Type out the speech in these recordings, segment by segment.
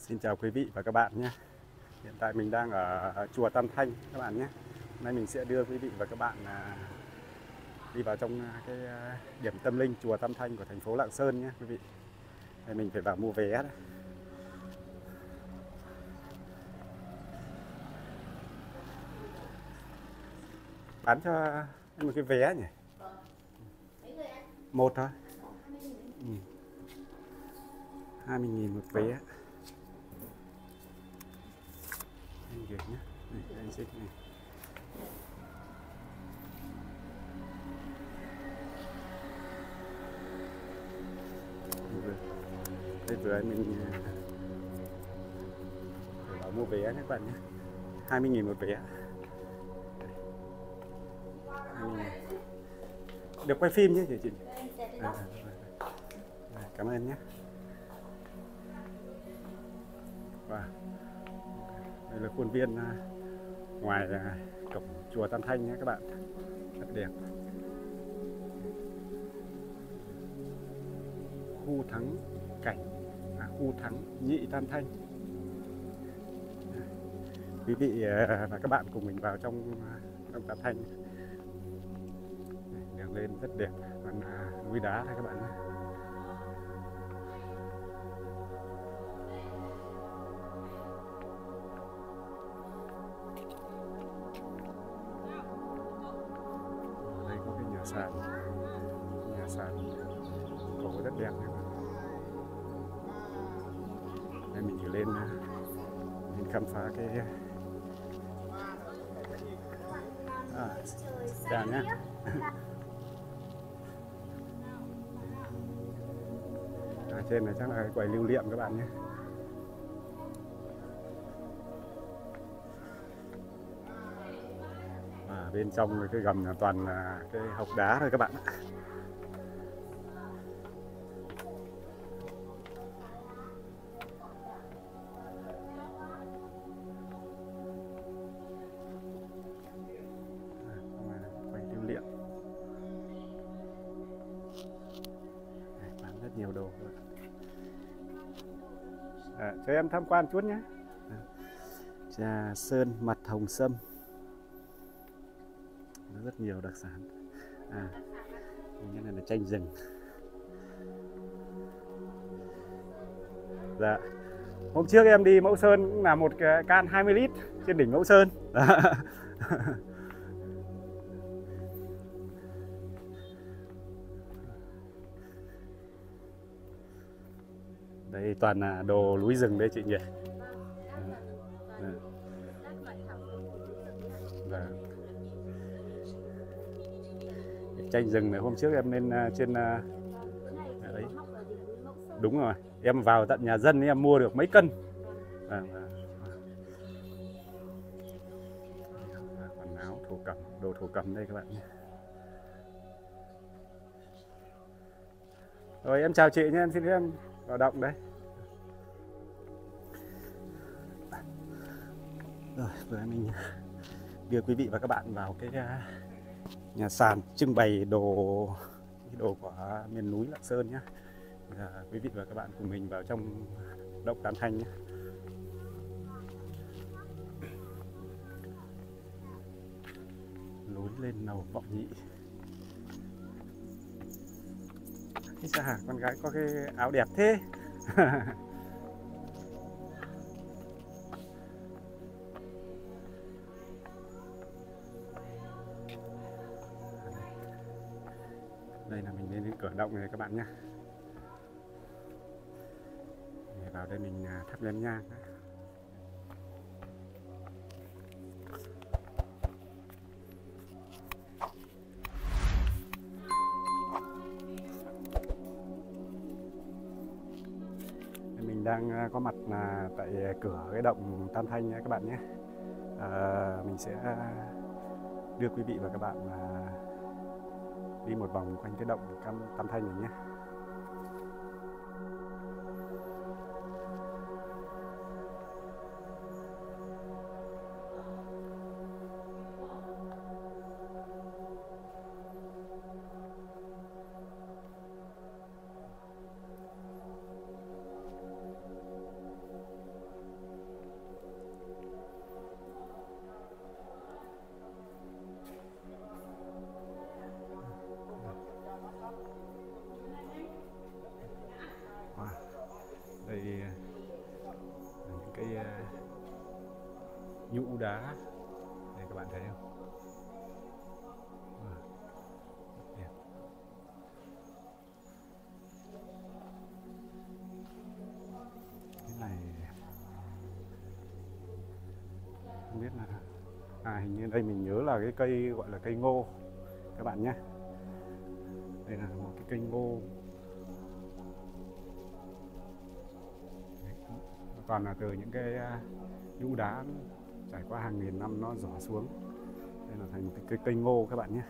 Xin chào quý vị và các bạn nhé. Hiện tại mình đang ở chùa Tam Thanh các bạn nhé. Hôm nay mình sẽ đưa quý vị và các bạn đi vào trong cái điểm tâm linh chùa Tam Thanh của thành phố Lạng Sơn nhé quý vị. Đây mình phải vào mua vé đấy. Bán cho em một cái vé nhỉ? Một thôi. 20.000 một vé. Anh Việt nhé. Đây, anh xích này. Đây vừa mình phải vào mua vé nhé các bạn nhé. 20.000 một vé. Được quay phim nhé chị. Cảm ơn nhé. Wow. Đây là khuôn viên ngoài cổng chùa Tam Thanh nhé các bạn, rất đẹp. Khu thắng cảnh, khu thắng nhị Tam Thanh. Quý vị và các bạn cùng mình vào trong Tam Thanh. Đường lên rất đẹp, còn núi đá thôi các bạn nhé. Đây có cái nhà sàn cổ rất đẹp nhé. Đây mình thử lên khám phá cái chào nhé. Trên này chắc là quầy lưu niệm các bạn nhé. Bên trong cái gầm là toàn là cái hộc đá thôi các bạn ạ. Quầy lưu niệm. Bán rất nhiều đồ. Cho em tham quan chút nhé. Trà sơn mặt hồng sâm, rất nhiều đặc sản. Cái này là chanh rừng. Dạ. Hôm trước em đi Mẫu Sơn cũng là một cái can 20 lít trên đỉnh Mẫu Sơn. Đây toàn là đồ núi rừng đấy chị nhỉ. Chanh rừng này hôm trước em lên trên đấy. Đúng rồi, em vào tận nhà dân em mua được mấy cân. Quần áo thổ cẩm, đồ thổ cẩm đây các bạn nhé. Rồi em chào chị nhé, em xin phép em vào động đấy. Rồi vừa mình đưa quý vị và các bạn vào cái nhà sàn trưng bày đồ của miền núi Lạng Sơn nhé. Quý vị và các bạn cùng mình vào trong động Tam Thanh nhé. Lối lên lầu Vọng Nhị. Cái sao hả, con gái có cái áo đẹp thế. Đây là mình lên đến cửa động này các bạn nhé. Vào đây mình thắp nén nhang. Mình đang có mặt tại cửa cái động Tam Thanh nhé các bạn nhé. Mình sẽ đưa quý vị và các bạn đi một vòng quanh cái động Tam Thanh này nhé. Đây là những cái nhũ đá đây, các bạn thấy không? Rất đẹp. Cái này không biết là hình như đây mình nhớ là cái cây gọi là cây ngô các bạn nhé. Đây là một cái cây ngô, toàn là từ những cái nhũ đá trải qua hàng nghìn năm nó rỏ xuống. Đây là thành một cái cây ngô các bạn nhé.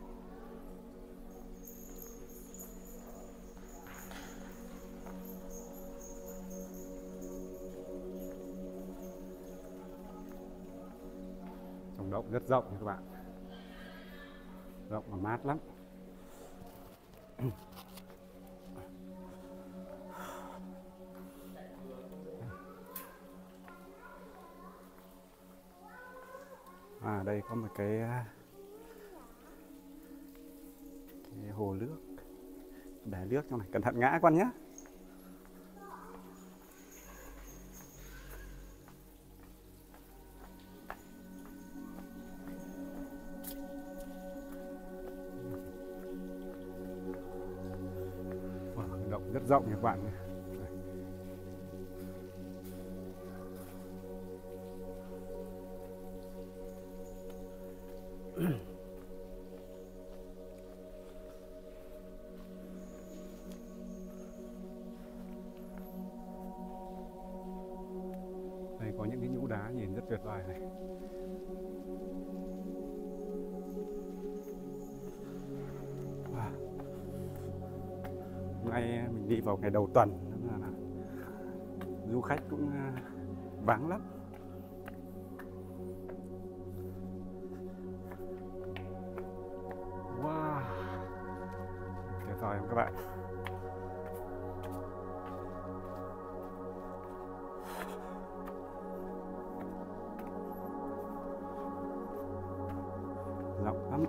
Trồng đậu rất rộng nha các bạn, rộng và mát lắm. Đây có một cái hồ nước, bể nước trong này, cẩn thận ngã con nhé. Động rất rộng nha các bạn. Đây có những cái nhũ đá nhìn rất tuyệt vời này. Hôm nay mình đi vào ngày đầu tuần nên là du khách cũng vắng lắm. Wow, tuyệt vời không các bạn? Rộng lắm.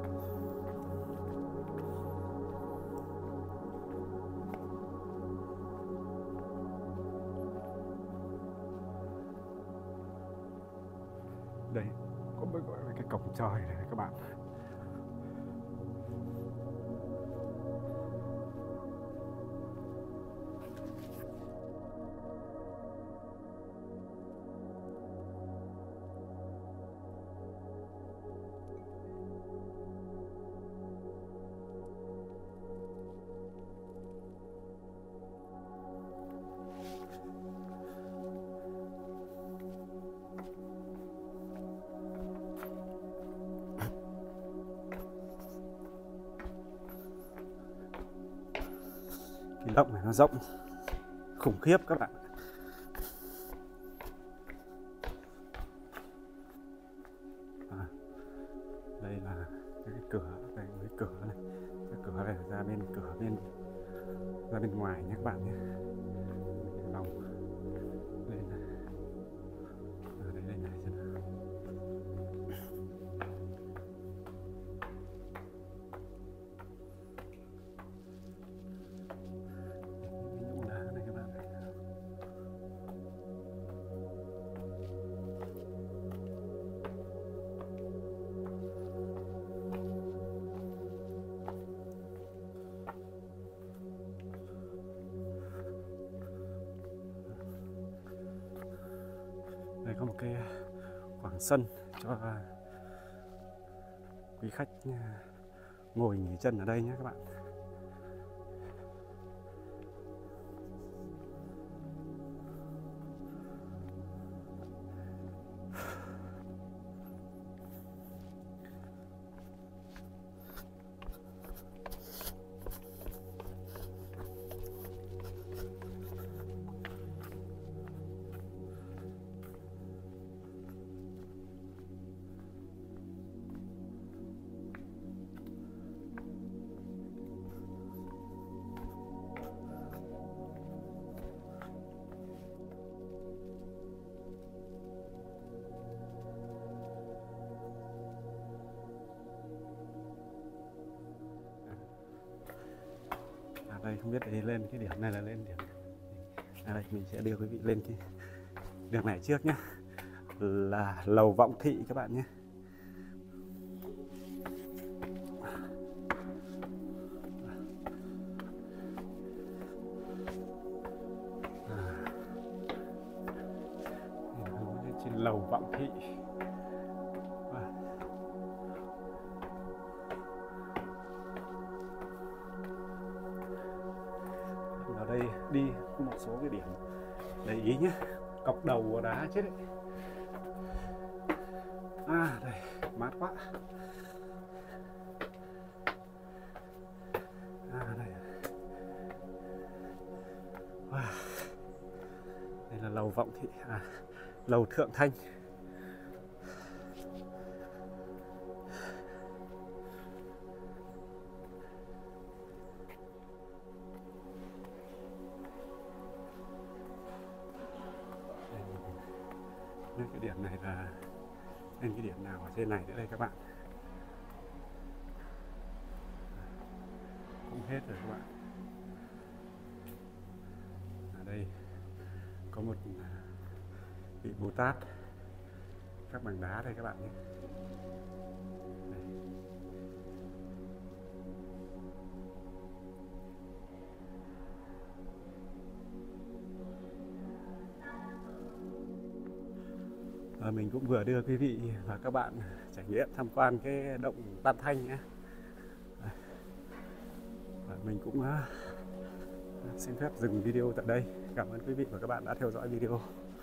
Đây có một gọi là cái cổng trời này các bạn. Cái động này nó rộng khủng khiếp các bạn. Đây là cái cửa, đây với cửa này, cái cửa này ra bên cửa ra bên ngoài nhé các bạn nhé. Lòng đây này, đây này xem nào. Đây có một cái khoảng sân cho quý khách ngồi nghỉ chân ở đây nhé các bạn. Đây không biết đi lên cái điểm này là lên điểm Đây mình sẽ đưa quý vị lên cái đường này trước nhé, là lầu Vọng Thị các bạn nhé. Lên trên lầu Vọng Thị. Ở đây đi một số cái điểm để ý nhé, cọc đầu của đá chết đấy. Đây mát quá. Đây. Đây là lầu Vọng Thị, lầu Thượng Thanh. Nên cái điểm này là lên cái điểm nào ở trên này nữa đây các bạn. Cũng hết rồi các bạn. Ở đây có một vị Bồ Tát các bằng đá đây các bạn nhé. Và mình cũng vừa đưa quý vị và các bạn trải nghiệm tham quan cái động Tam Thanh nhé. Và mình cũng xin phép dừng video tại đây. Cảm ơn quý vị và các bạn đã theo dõi video.